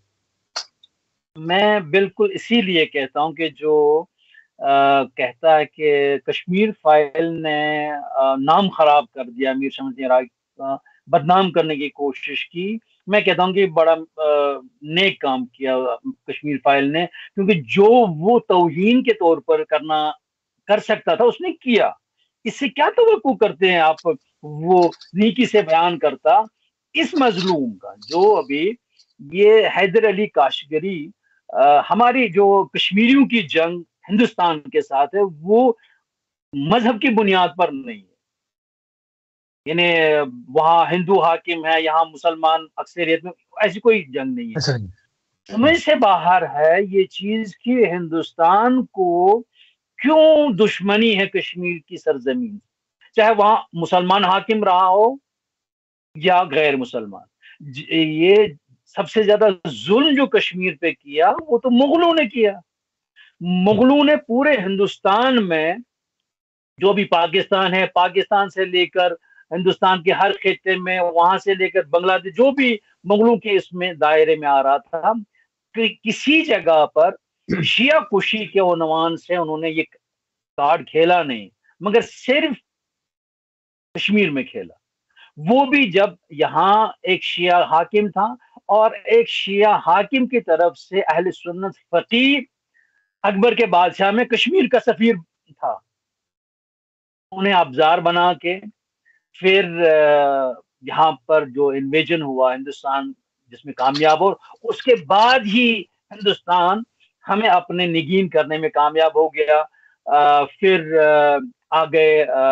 میں بالکل اسی لیے کہتا ہوں کہ جو آ, کہتا ہے کہ کشمیر فائل نے آ, نام خراب کر دیا، میر شمس الدین عراقی کا بدنام کرنے کی کوشش کی، میں کہتا ہوں کہ بڑا آ, نیک کام کیا کشمیر فائل نے، کیونکہ جو وہ توہین کے طور پر کرنا کر سکتا تھا اس نے کیا، اس سے کیا توقع کرتے ہیں آپ؟ وہ نیکی سے بیان کرتا اس مظلوم کا، جو ابھی یہ حیدر علی کاشگری ہماری جو کشمیریوں کی جنگ ہندوستان کے ساتھ ہے وہ مذہب کی بنیاد پر نہیں ہے، یعنی وہاں ہندو حاکم ہے یہاں مسلمان اکثریت میں، ایسی کوئی جنگ نہیں ہے، سمجھ سے باہر ہے یہ چیز کہ ہندوستان کو کیوں دشمنی ہے کشمیر کی سرزمین، چاہے وہاں مسلمان حاکم رہا ہو یا غیر مسلمان۔ یہ سب سے زیادہ ظلم جو کشمیر پہ کیا وہ تو مغلوں نے کیا، مغلوں نے پورے ہندوستان میں جو بھی پاکستان ہے، پاکستان سے لے کر ہندوستان کے ہر خطے میں، وہاں سے لے کر بنگلہ دیش، جو بھی مغلوں کے اس میں دائرے میں آ رہا تھا، کہ کسی جگہ پر شیعہ کشی کے عنوان سے انہوں نے یہ کارڈ کھیلا نہیں، مگر صرف کشمیر میں کھیلا، وہ بھی جب یہاں ایک شیعہ حاکم تھا اور ایک شیعہ حاکم کی طرف سے اہل سنت فقیہ اکبر کے بادشاہ میں کشمیر کا سفیر تھا، انہیں ابزار بنا کے پھر یہاں پر جو انویژن ہوا ہندوستان جس میں کامیاب ہو، اس کے بعد ہی ہندوستان ہمیں اپنے نگین کرنے میں کامیاب ہو گیا۔ پھر آگے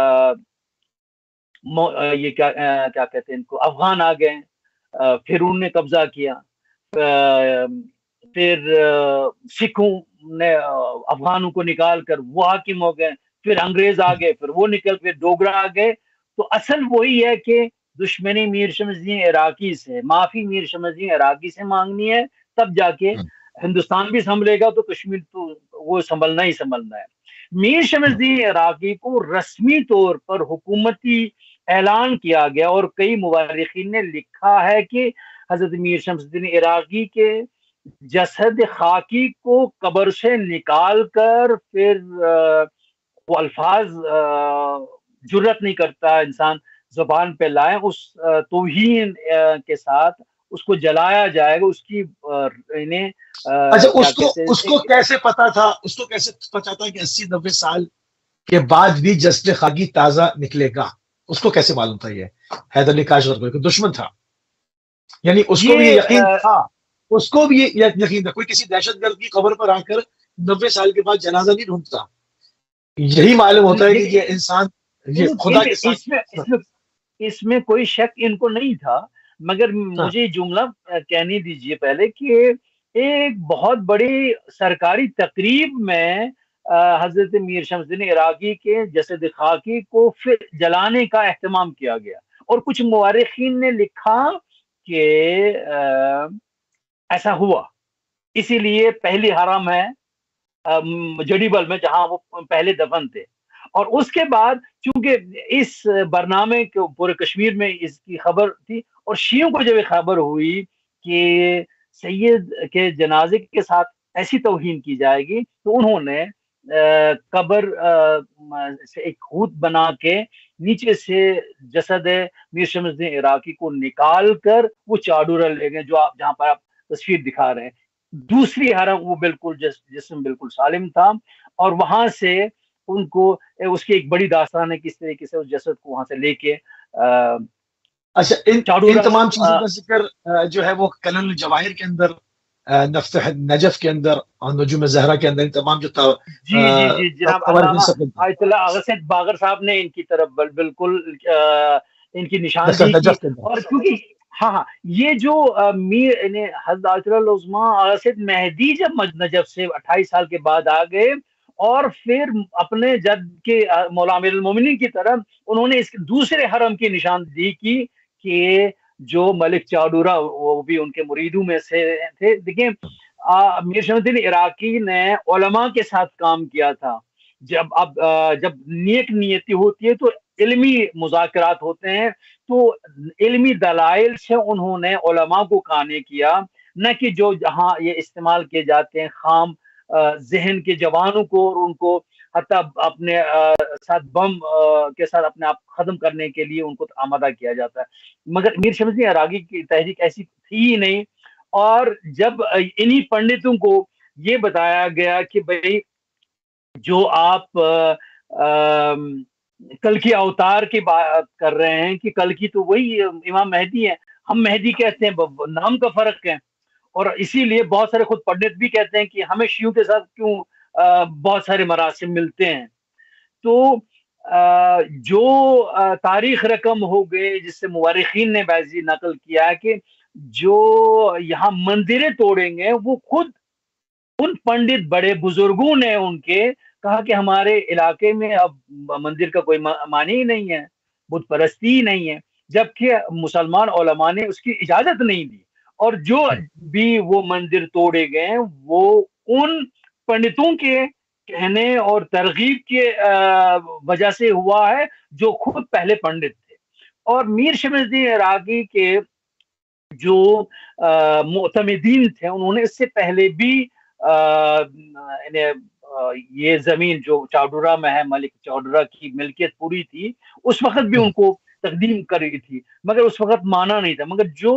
یہ کیا کیا کہتے ہیں ان کو، افغان آ گئے، پھر انہوں نے قبضہ کیا، پھر سکھوں نے افغانوں کو نکال کر وہ حاکم ہو گئے، پھر انگریز آ گئے، پھر وہ نکل، پھر ڈوگرا آ گئے۔ تو اصل وہی ہے کہ دشمنی میر شمس الدین عراقی سے، معافی میر شمس الدین عراقی سے مانگنی ہے، تب جا کے ہندوستان بھی سنبھلے گا، تو کشمیر تو وہ سنبھلنا ہی سنبھلنا ہے۔ میر شمس الدین عراقی کو رسمی طور پر حکومتی اعلان کیا گیا، اور کئی مورخین نے لکھا ہے کہ حضرت میر شمس الدین عراقی کے جسد خاکی کو قبر سے نکال کر پھر وہ الفاظ جرت نہیں کرتا انسان زبان پہ لائے، اس توہین کے ساتھ اس کو جلایا جائے گا، اس کی انہیں اچھا اس کو اس کو کیسے پتا تھا اس کو کیسے پتا تھا کہ اسی نبے سال کے بعد بھی جسد خاکی تازہ نکلے گا؟ اس کو کیسے معلوم تھا؟ یہ حیدر علی کاشغر کو دشمن تھا، یعنی اس کو بھی یہ یقین تھا، اس کو بھی یہ یقین تھا، کوئی کسی دہشت گرد کی قبر پر آ کر نبے سال کے بعد جنازہ نہیں ڈھونڈتا، یہی معلوم ہوتا ہے کہ یہ انسان یہ خدا کے ساتھ۔ اس میں اس میں اس میں کوئی شک ان کو نہیں تھا، مگر مجھے جملہ کہنے دیجئے پہلے کہ ایک بہت بڑی سرکاری تقریب میں حضرت میر شمس الدین عراقی کے جسد خاکی کو پھر جلانے کا اہتمام کیا گیا، اور کچھ مورخین نے لکھا کہ ایسا ہوا، اسی لیے پہلی حرم ہے جڑیبل میں جہاں وہ پہلے دفن تھے، اور اس کے بعد چونکہ اس برنامے کے پورے کشمیر میں اس کی خبر تھی، اور شیعوں کو جب خبر ہوئی کہ سید کے جنازے کے ساتھ ایسی توہین کی جائے گی، تو انہوں نے قبر سے ایک خود بنا کے نیچے سے جسد میر شمس الدین عراقی کو نکال کر وہ چاڈورا لے گئے، جو آپ جہاں پر آپ تصویر دکھا رہے ہیں۔ دوسری حرم وہ بالکل جسم بالکل سالم تھا، اور وہاں سے ان کو اس کی ایک بڑی داستان ہے کس طریقے سے اس جسد کو وہاں سے لے کے اچھا ان, ان تمام چیزوں کا ذکر جو ہے وہ کلل الجواہر کے اندر، نفتح نجف کے اندر، اور نجوم زہرا کے اندر، ان تمام جو جی جی جی جناب علامہ آیت اللہ اغسطی باغر صاحب نے ان کی طرف بالکل ان کی نشاندہی کی، اور کیونکہ ہاں ہاں یہ جو میر حضرت آیت اللہ العظمیٰ اغسطی مہدی جب نجف سے اٹھائیس سال کے بعد آ گئے، اور پھر اپنے جد کے مولا امیر المومنین کی طرف انہوں نے اس دوسرے حرم کی نشاندہی کی کہ جو ملک چاڈورا وہ بھی ان کے مریدوں میں سے تھے۔ دیکھیں میر شمس الدین عراقی نے علماء کے ساتھ کام کیا تھا، جب اب جب نیک نیتی ہوتی ہے تو علمی مذاکرات ہوتے ہیں، تو علمی دلائل سے انہوں نے علماء کو قانع کیا، نہ کہ جو جہاں یہ استعمال کیے جاتے ہیں خام ذہن کے جوانوں کو، اور ان کو حتیٰ اپنے ساتھ بم کے ساتھ اپنے آپ ختم کرنے کے لیے ان کو آمادہ کیا جاتا ہے۔ مگر میر شمس الدین عراقی کی تحریک ایسی تھی ہی نہیں، اور جب انہی پنڈتوں کو یہ بتایا گیا کہ بھئی جو آپ کلکی اوتار کی بات کر رہے ہیں کہ کلکی تو وہی امام مہدی ہے، ہم مہدی کہتے ہیں، نام کا فرق ہے، اور اسی لیے بہت سارے خود پنڈت بھی کہتے ہیں کہ ہمیں شیعوں کے ساتھ کیوں بہت سارے مراسم ملتے ہیں. تو جو تاریخ رقم ہو گئے جس سے مورخین نے بعضی نقل کیا ہے کہ جو یہاں مندریں توڑیں گے وہ خود ان پنڈت بڑے بزرگوں نے ان کے کہا کہ ہمارے علاقے میں اب مندر کا کوئی معنی ہی نہیں ہے, بت پرستی ہی نہیں ہے, جبکہ مسلمان علماء نے اس کی اجازت نہیں دی. اور جو بھی وہ مندر توڑے گئے وہ ان پنڈتوں کے کہنے اور ترغیب کے وجہ سے ہوا ہے جو خود پہلے پنڈت تھے. اور میر شمس الدین عراقی کے جو معتمدین تھے انہوں نے اس سے پہلے بھی یہ زمین جو چاودورا میں ہے, ملک چاودورا کی ملکیت پوری تھی, اس وقت بھی ان کو تقدیم کری تھی, مگر اس وقت مانا نہیں تھا. مگر جو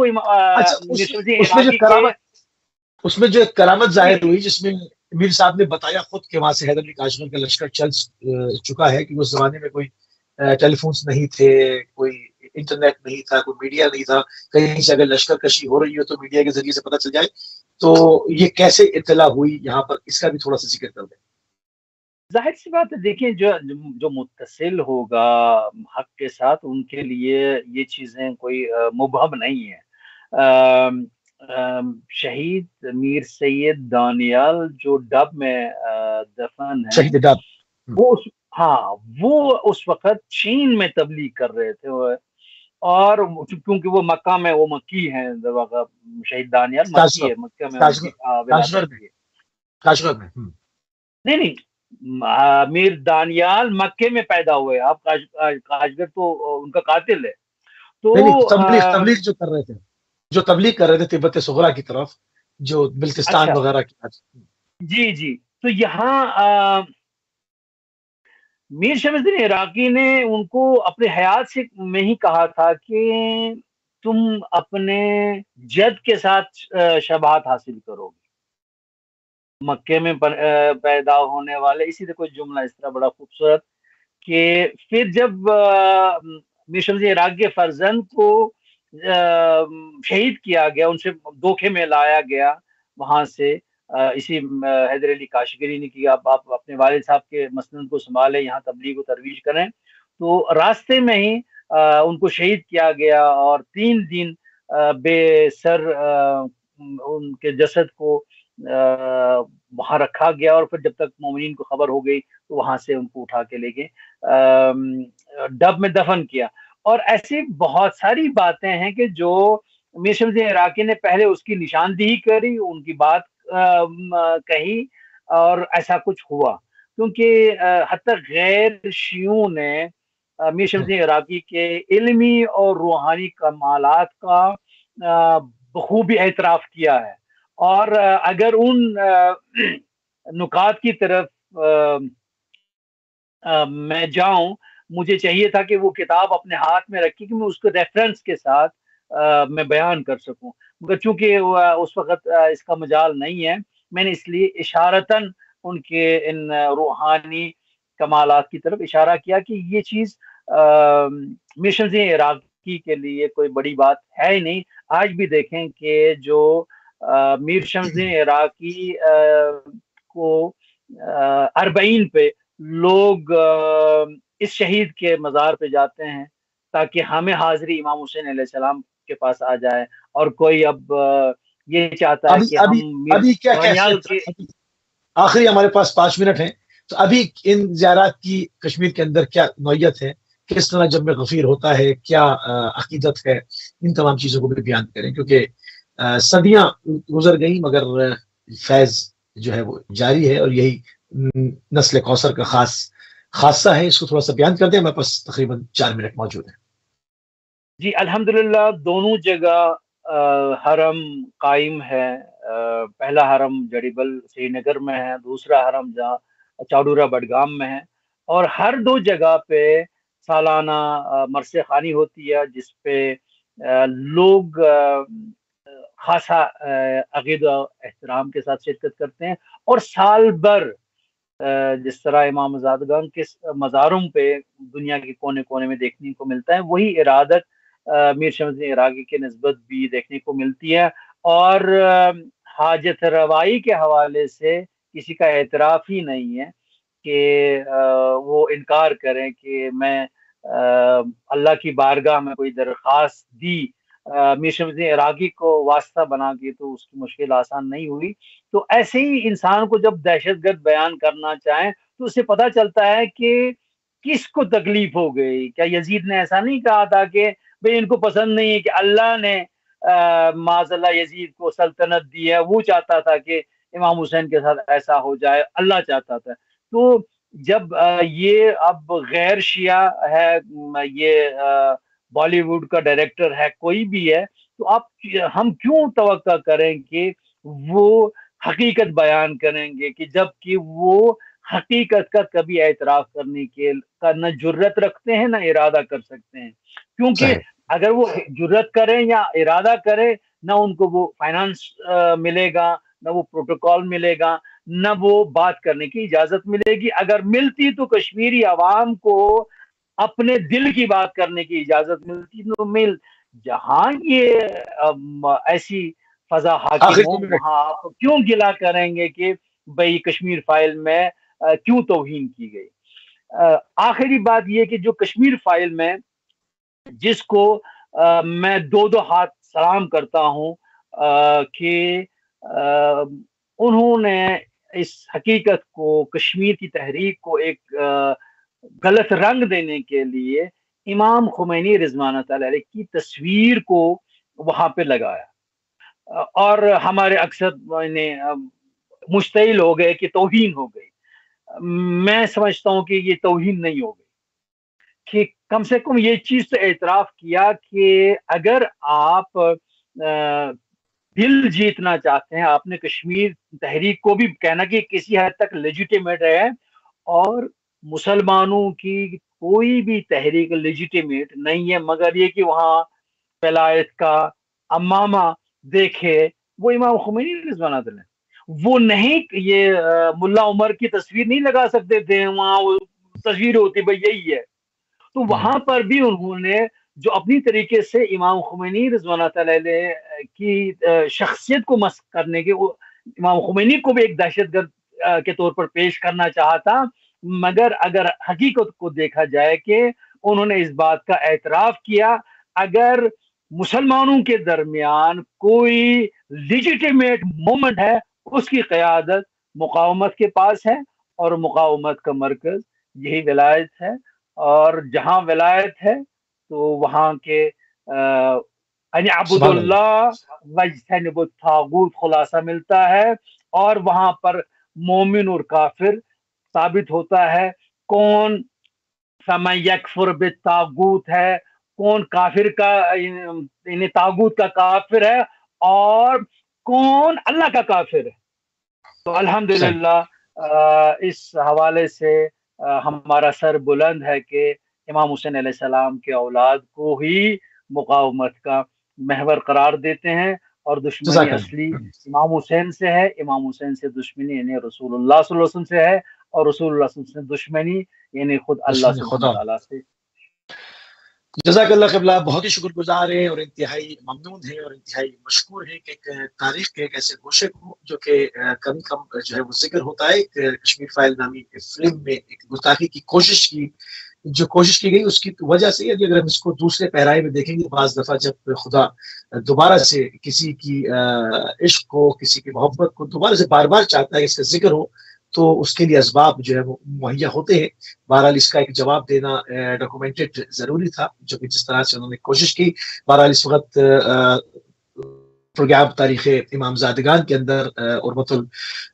اس میں جو کرامت ظاہر ہوئی جس میں میر صاحب نے بتایا خود کہ وہاں سے حیدر علی کاشغر کا لشکر چل چکا ہے, کہ اس زمانے میں کوئی ٹیلی فونز نہیں تھے, کوئی انٹرنیٹ نہیں تھا, کوئی میڈیا نہیں تھا, کہیں سے اگر لشکر کشی ہو رہی ہو تو میڈیا کے ذریعے سے پتہ چل جائے. تو یہ کیسے اطلاع ہوئی یہاں پر, اس کا بھی تھوڑا سا ذکر کر دیں. ظاہر سی بات ہے, دیکھیں جو جو متصل ہوگا حق کے ساتھ ان کے لیے یہ چیزیں کوئی مبہم نہیں ہے. شہید میر سید دانیال جو ڈب میں دفن ہے, شہید ڈب, وہ ہاں وہ اس وقت چین میں تبلیغ کر رہے تھے, اور کیونکہ وہ مکہ میں وہ مکی ہیں, شہید دانیال مکی ہے, مکہ میں نہیں نہیں میر دانیال مکے میں پیدا ہوئے, آپ کاشغر تو ان کا قاتل ہے. تو تبلیغ تبلیغ جو کر رہے تھے جو تبلیغ کر رہے تھے تبت صغرا کی طرف, جو بلتستان اچھا, وغیرہ کی. جی جی تو یہاں میر شمس الدین عراقی نے ان کو اپنے حیات سے میں ہی کہا تھا کہ تم اپنے جد کے ساتھ شباہت حاصل کرو گے, مکے میں پیدا ہونے والے. اسی طرح کوئی جملہ اس طرح بڑا خوبصورت کہ پھر جب میر شمس الدین عراقی کے فرزند کو شہید کیا گیا, ان سے دھوکے میں لایا گیا وہاں سے, اسی حیدر علی کاشغری نے کیا آپ آپ اپنے والد صاحب کے مسند کو سنبھالیں, یہاں تبلیغ و ترویج کریں. تو راستے میں ہی ان کو شہید کیا گیا, اور تین دن بے سر ان کے جسد کو وہاں رکھا گیا, اور پھر جب تک مومنین کو خبر ہو گئی تو وہاں سے ان کو اٹھا کے لے گئے, ڈب میں دفن کیا. اور ایسی بہت ساری باتیں ہیں کہ جو میر شمس الدین عراقی نے پہلے اس کی نشاندہی کری, ان کی بات کہی, اور ایسا کچھ ہوا. کیونکہ حتی غیر شیعوں نے میر شمس الدین عراقی کے علمی اور روحانی کمالات کا بخوبی اعتراف کیا ہے. اور اگر ان نکات کی طرف میں جاؤں, مجھے چاہیے تھا کہ وہ کتاب اپنے ہاتھ میں رکھی کہ میں اس کو ریفرنس کے ساتھ میں بیان کر سکوں, مگر چونکہ اس وقت اس کا مجال نہیں ہے, میں نے اس لیے اشارتاً ان کے ان روحانی کمالات کی طرف اشارہ کیا کہ یہ چیز میر شمس الدین عراقی کے لیے کوئی بڑی بات ہے ہی نہیں. آج بھی دیکھیں کہ جو میر شمس الدین عراقی کو اربعین پہ لوگ اس شہید کے مزار پہ جاتے ہیں تاکہ ہمیں حاضری امام حسین علیہ السلام کے پاس آ جائے, اور کوئی اب یہ چاہتا ہے ابھی کہ ابھی ہم ابھی کیا کہتے ہیں, آخری ہمارے پاس پانچ منٹ ہیں, تو ابھی ان زیارات کی کشمیر کے اندر کیا نوعیت ہے, کس طرح جب میں غفیر ہوتا ہے, کیا عقیدت ہے, ان تمام چیزوں کو بھی بیان کریں, کیونکہ صدیاں گزر گئیں مگر فیض جو ہے وہ جاری ہے, اور یہی نسل کوثر کا خاص خاصہ ہے. اس کو تھوڑا سا بیان کر دیں, ہمارے پاس تقریباً چار منٹ موجود ہیں. جی الحمدللہ دونوں جگہ حرم قائم ہے. پہلا حرم جڑیبل سری نگر میں ہے, دوسرا حرم جہاں چاودورا بڈگام میں ہے, اور ہر دو جگہ پہ سالانہ مرثیہ خوانی ہوتی ہے جس پہ لوگ خاصا عقیدہ احترام کے ساتھ شرکت کرتے ہیں. اور سال بھر جس طرح امام زادگان کے مزاروں پہ دنیا کے کونے کونے میں دیکھنے کو ملتا ہے, وہی ارادت میر شمس الدین عراقی کے نسبت بھی دیکھنے کو ملتی ہے. اور حاجت روائی کے حوالے سے کسی کا اعتراف ہی نہیں ہے کہ وہ انکار کریں کہ میں اللہ کی بارگاہ میں کوئی درخواست دی میر شمس الدین عراقی کو واسطہ بنا کے تو اس کی مشکل آسان نہیں ہوئی. تو ایسے ہی انسان کو جب دہشت گرد بیان کرنا چاہیں تو اسے پتہ چلتا ہے کہ کس کو تکلیف ہو گئی. کیا یزید نے ایسا نہیں کہا تھا کہ بھئی ان کو پسند نہیں ہے کہ اللہ نے معاذ اللہ یزید کو سلطنت دی ہے, وہ چاہتا تھا کہ امام حسین کے ساتھ ایسا ہو جائے, اللہ چاہتا تھا. تو جب یہ اب غیر شیعہ ہے, یہ بالی ووڈ کا ڈائریکٹر ہے, کوئی بھی ہے, تو آپ ہم کیوں توقع کریں کہ وہ حقیقت بیان کریں گے کہ جب کہ وہ حقیقت کا کبھی اعتراف کرنے کے کا نہ جرت رکھتے ہیں نہ ارادہ کر سکتے ہیں. کیونکہ اگر وہ جرت کریں یا ارادہ کریں, نہ ان کو وہ فائنانس ملے گا, نہ وہ پروٹوکول ملے گا, نہ وہ بات کرنے کی اجازت ملے گی. اگر ملتی تو کشمیری عوام کو اپنے دل کی بات کرنے کی اجازت ملتی. تو مل جہاں یہ ایسی فضا حاکم ہو وہاں آپ کیوں گلا کریں گے کہ بھئی کشمیر فائل میں کیوں توہین کی گئی. آخری بات یہ کہ جو کشمیر فائل میں جس کو میں دو دو ہاتھ سلام کرتا ہوں کہ انہوں نے اس حقیقت کو, کشمیر کی تحریک کو ایک غلط رنگ دینے کے لیے امام خمینی رضوان اللہ علیہ کی تصویر کو وہاں پہ لگایا, اور ہمارے اکثر مشتعل ہو گئے کہ توہین ہو گئی. میں سمجھتا ہوں کہ یہ توہین نہیں ہو گئی, کہ کم سے کم یہ چیز تو اعتراف کیا کہ اگر آپ دل جیتنا چاہتے ہیں, آپ نے کشمیر تحریک کو بھی کہنا کہ کسی حد تک لیجیٹیمیٹ ہے, اور مسلمانوں کی کوئی بھی تحریک لیجیٹیمیٹ نہیں ہے مگر یہ کہ وہاں ولایت کا امامہ دیکھے وہ امام خمینی رضوان اللہ علیہ. وہ نہیں, یہ ملا عمر کی تصویر نہیں لگا سکتے تھے, وہاں وہ تصویر ہوتی بھئی یہی ہے. تو وہاں پر بھی انہوں نے جو اپنی طریقے سے امام خمینی رضوان اللہ علیہ کی شخصیت کو مسخ کرنے کے, وہ امام خمینی کو بھی ایک دہشت گرد کے طور پر پیش کرنا چاہا تھا. مگر اگر حقیقت کو دیکھا جائے کہ انہوں نے اس بات کا اعتراف کیا, اگر مسلمانوں کے درمیان کوئی لیجیٹیمیٹ مومنٹ ہے اس کی قیادت مقاومت کے پاس ہے, اور مقاومت کا مرکز یہی ولایت ہے. اور جہاں ولایت ہے تو وہاں کے ان اعبدوا اللہ واجتنبوا الطاغوت خلاصہ ملتا ہے, اور وہاں پر مومن اور کافر ثابت ہوتا ہے. کون فمن یکفر بالطاغوت ہے, کون کافر کا یعنی طاغوت کا کافر ہے, اور کون اللہ کا کافر ہے. تو الحمدللہ اس حوالے سے ہمارا سر بلند ہے کہ امام حسین علیہ السلام کے اولاد کو ہی مقاومت کا محور قرار دیتے ہیں, اور دشمنی اصلی امام حسین سے ہے. امام حسین سے دشمنی یعنی رسول اللہ صلی اللہ علیہ وسلم سے ہے, اور رسول اللہ صلی اللہ علیہ وسلم سے دشمنی یعنی خود اللہ سبحانہ وتعالیٰ سے. جزاک اللہ قبلہ, بہت ہی شکر گزار ہیں اور انتہائی ممنون ہیں اور انتہائی مشکور ہیں کہ ایک تاریخ کے ایک ایسے گوشے کو جو کہ کم کم جو ہے وہ ذکر ہوتا ہے, کشمیر فائل نامی فلم میں ایک گستاخی کی کوشش کی جو کوشش کی گئی اس کی وجہ سے, یعنی اگر ہم اس کو دوسرے پیرائے میں دیکھیں گے, بعض دفعہ جب خدا دوبارہ سے کسی کی عشق کو, کسی کی محبت کو دوبارہ سے بار بار چاہتا ہے کہ اس کا ذکر ہو, تو اس کے لیے اسباب جو ہے وہ مہیا ہوتے ہیں. بہرحال اس کا ایک جواب دینا ڈاکومنٹڈ ضروری تھا, جو کہ جس طرح سے انہوں نے کوشش کی. بہرحال اس وقت پروگرام تاریخ امام زادگان کے اندر اربت ال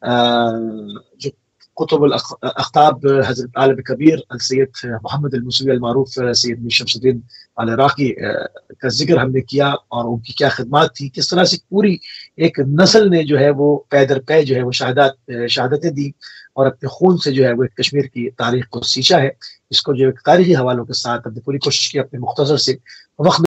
جو کتب الاخطاب حضرت عالم کبیر سید محمد الموسوی المعروف سید میر شمس الدین العراقی کا ذکر ہم نے کیا, اور ان کی کیا خدمات تھی, کس طرح سے پوری ایک نسل نے جو ہے وہ پے در پے جو ہے وہ شہادت شہادتیں دی, اور اپنے خون سے جو ہے وہ کشمیر کی تاریخ کو سینچا ہے. اس کو جو تاریخی حوالوں کے ساتھ اپنی پوری کوشش کی اپنے مختصر سے وقت